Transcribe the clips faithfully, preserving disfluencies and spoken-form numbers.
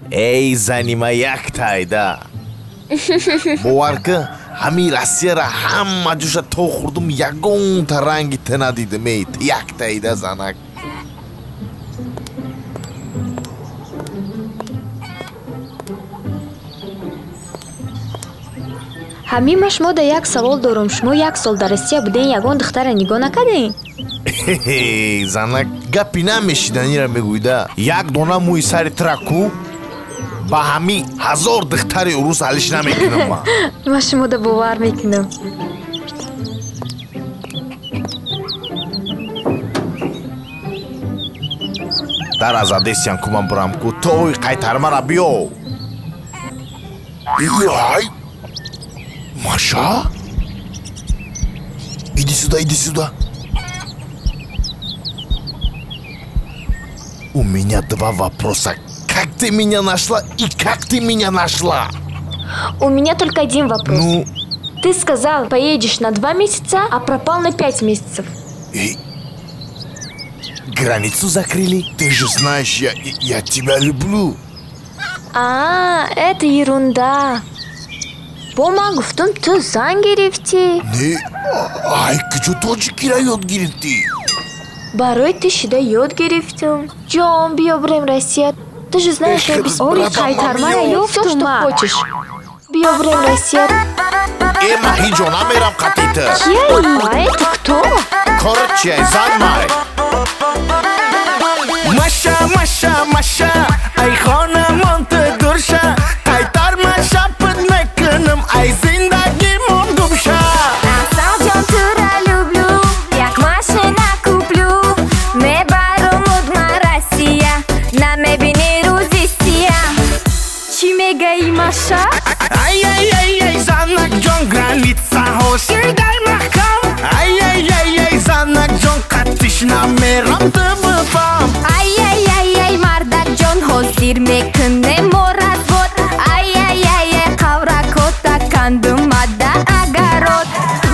ای زنیما یک تایده باور همین راسیه را همه جوشا تو خوردم یگون تا رنگی تندیدم ایت یک تایده زنک ҳамима шумо да як савол дорам шумо як сол дар Россия буден ягон духтара нигоҳ накардем? занак гапи намешиданиро мегӯйда як дона мӯи сари траку ба ҳами ҳазор духтари урус ҳалиш намекунам ман. Ман шумо да бовар мекунам. дар аз адесиян кумам бурам ку тои қайтармара биё. Яй Маша? Иди сюда, иди сюда. У меня два вопроса. Как ты меня нашла и как ты меня нашла? У меня только один вопрос. Ну? Ты сказал, поедешь на два месяца, а пропал на пять месяцев. И... Границу закрыли? Ты же знаешь, я, я тебя люблю. А, это ерунда. Бома гуфтум ту зан гирифтӣ. Не, ай куҷо тоҷикиро ёд гирифтӣ? Барои ту шуда ёд гирифтам. Ҷон, биё бурем Россия. Ты же знаешь, я без ори қайтармаро ёфтум ман. Всё, что хочешь. Биё бурем Россия. Э, ман ҳеҷ ҷо намерам қатита. Кия? А это кто? Короче, зан май. Маша, Маша, Маша, ай хонамон ту дурша. Қайтарма шапит мекунам, ай зиндагимон гумша. Асал ҷон тура люблю, як машина куплю. Мебарам удман Россия, намебини рӯзи сия. Чӣ мегаи Маша? Ай, ай, ай, ай, занак ҷон границаҳо шидай маҳкам. Ай, ай, ай, ай, занак ҷон қатиш намерам ту бифам. Ай, ай, ай, ай, мардак ҷон ҳозир мекунем мо развод. Ай, ай, ай, ай, қавракота кандумада агарот.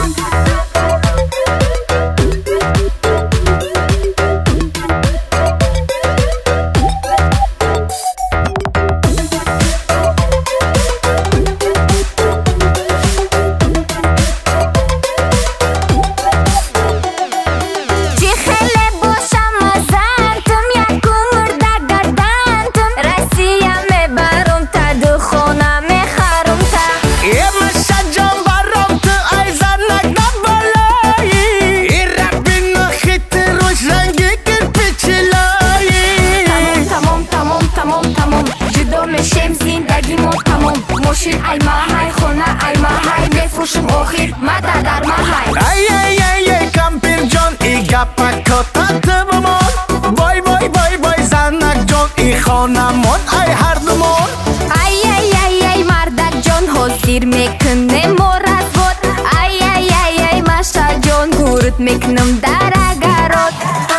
Чӣ хеле бошам азантум, яку мурда гардантум. Россия мебарум та, духона мехарум та. Э, Маша ҷон баром ту, ай занак набалои. И рабино хити рӯш ранги кирпичилои. Тамом, тамом, тамом, тамом, тамом. Ҷудо мешем зиндагимон тамом. Мошин ай маҳай, хона ай маҳай. Мефурӯшим охир мада дар маҳай. Ай, ай, ай, ай, кампир ҷон, и гапакота ту бимон. Вой, вой, вой, вой, занак ҷон, и хонамон, ай ҳардумон. Ай, ай, ай, ай, мардак ҷон ҳозир мекунем мо развод. Ай, ай, ай, ай, Маша ҷон гурд мекунам дар агарот.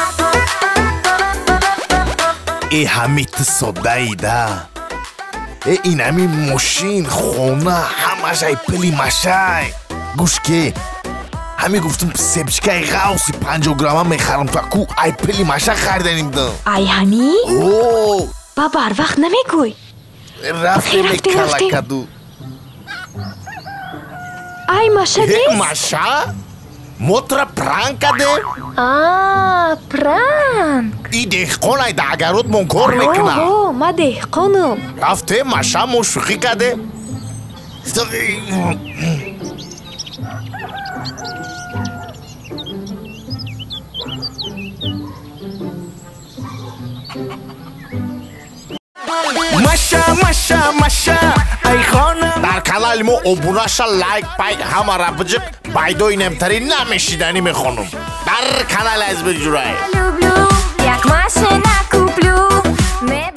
Э, ҳами ту соддаида. Э, ин ҳами мошин, хона, ҳамаш ай пили Машай. Гӯш ке. ҳами гуфтум себчикаи ғавси панҷоҳ грамма мехарам та ку ай пили Маша хариданим да. Ай ҳами? О, Ба барвақт намегӯй. рафтем Рафтем, рафтем. калакаду. Ай Маша Э, нест? Маша? Мотра пранк кадем? А, пранк. И деҳқон ай да агарот мон кор мекунам. О, ма деҳқонам. Рафтем Маша мо шӯхӣ кадем? Маша, Маша, Маша, ай хонам. дар канали мо обунаша лайк пайк ҳамара биҷиқ пайдои немтарин намешидани мехонам дар канали азиби ҷурай. Люблю, як машина куплю.